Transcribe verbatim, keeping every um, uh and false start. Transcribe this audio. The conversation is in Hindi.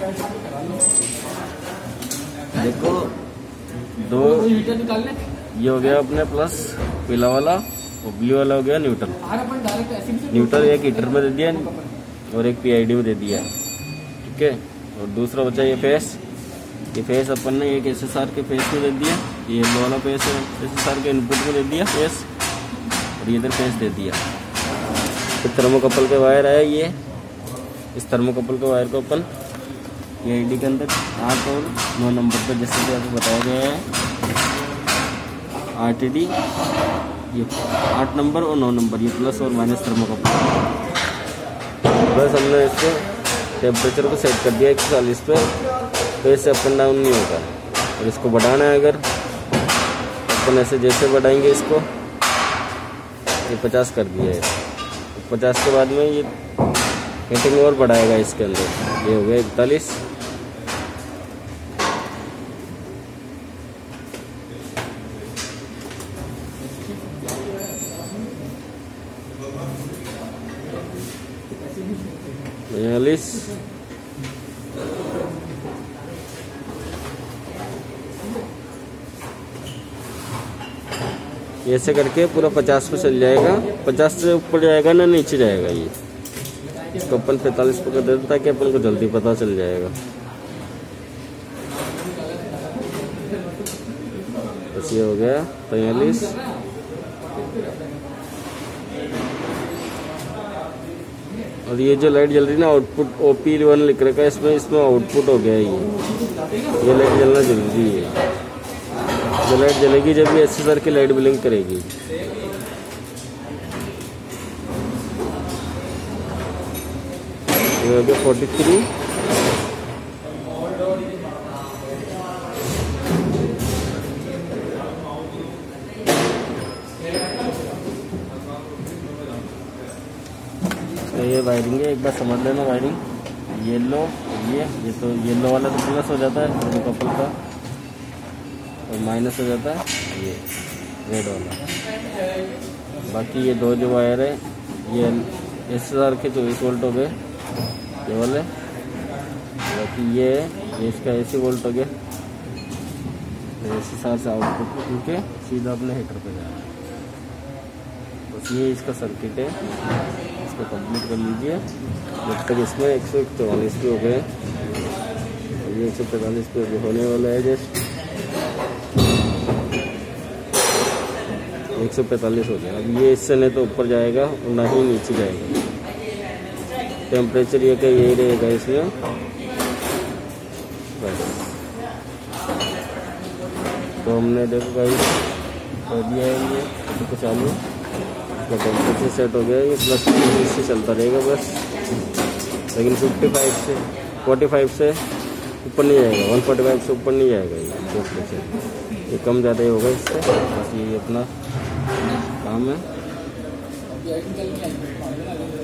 देखो दो ये हो गया अपने प्लस पीला वाला और ब्लू वाला हो गया न्यूट्रल। न्यूट्रल एक हीटर में दे दिया और एक पीआईडी में दे दिया, ठीक है। और दूसरा बचा ये फेस। ये फेस अपन ने एक एसएसआर के फेस में दे दिया, ये येलो वाला फेस है एसएसआर के इनपुट में दे दिया फेस, और ये इधर फेस दे दिया। फिर थर्मोकपल के वायर आया ये, इस थर्मोकपल के वायर को अपन ये आईडी के अंदर आठ और नौ नंबर पर जैसे कि आपको बताया गया है आरटीडी, ये आठ नंबर और नौ नंबर ये प्लस और माइनस थर्मोकपल। बस हमने इसको टेम्परेचर को सेट कर दिया एक सौ चालीस पे, तो इससे अप एंड डाउन नहीं होगा। और इसको बढ़ाना है अगर अपन ऐसे जैसे बढ़ाएंगे इसको, ये पचास कर दिया है, पचास के बाद में ये हीटिंग और बढ़ाएगा इसके अंदर, ये हो गया इकतालीस। बयालीस, ऐसे करके पूरा पचास पे चल जाएगा। पचास से ऊपर जाएगा ना नीचे जाएगा ये, इसको अपन पैंतालीस पे कर देते ताकि अपन को जल्दी पता चल जाएगा। बस ये हो गया बयालीस। और ये जो लाइट जल रही है ना आउटपुट ओपी वन लिख रखा है इसमें, इसमें आउटपुट हो गया ये ये लाइट जलना जरूरी है। जो लाइट जलेगी जब ये एसएसआर की लाइट ब्लिंक करेगी। ये हो गया फोर्टी थ्री। तो ये वायरिंग है, एक बार समझ लेना वायरिंग। येलो ये ये तो येलो वाला तो प्लस हो जाता है थर्मोकपल का, और माइनस हो जाता है ये रेड वाला। बाकी ये दो जो वायर है ये एसएसआर के चौबीस वोल्ट हो गए ये वाले। बाकी ये ये इसका एसी वोल्ट हो गया, एसएसआर से आउटपुट क्योंकि सीधा अपने हीटर पे जा रहा है। बस ये इसका सर्किट है, इसको कंप्लीट कर लीजिए। जब तक इसमें एक सौ चौवालीस पे हो गए, ये एक सौ पैंतालीस पे होने वाला है। जस्ट एक सौ पैंतालीस हो गया। अब ये इससे नहीं तो ऊपर जाएगा और ना ही नीचे जाएगा। टेम्परेचर ये क्या यही रहेगा इसमें बस। तो हमने देखो गाइस कर दिया है ये तो चालू, इसका टेम्परेचर सेट हो गया। ये प्लस से चलता रहेगा बस, लेकिन फिफ्टी फाइव से फोर्टी फाइव से ऊपर नहीं जाएगा, वन फोर्टी फाइव से ऊपर नहीं जाएगा ये टेम्परेचर। ये कम ज़्यादा ही होगा इससे, बस ये अपना काम है।